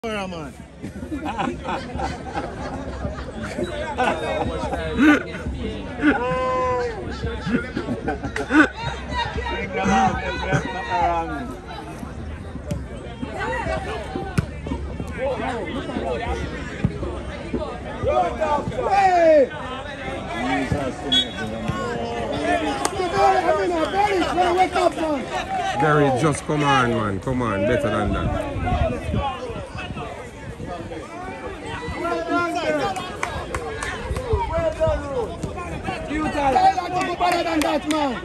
Man. Gary, just come on, man. Come on, better than that. You are better than that, man.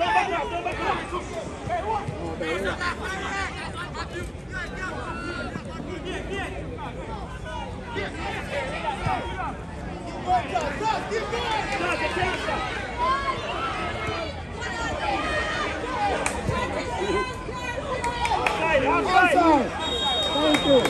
Thank you.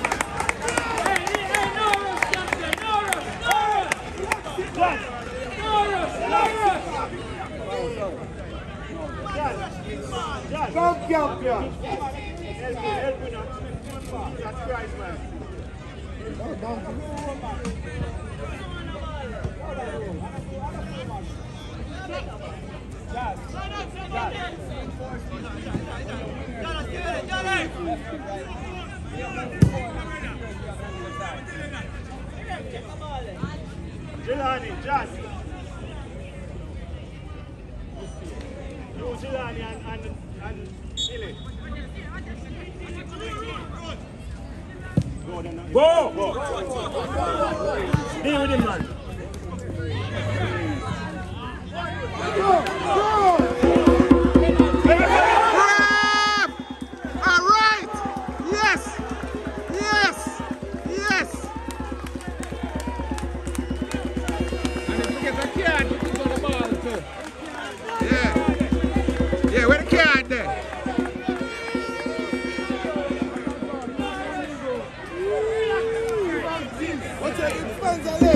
Come, Campion. Help me now. That's Christ, man. Jelani, John. You, Jelani, and Chile. Go! Deal with him, man. Go! All right! Yes! Yes! Yes! And if you get a card, you can go the ball too. Yeah. Yeah, where the card there? What's your influence?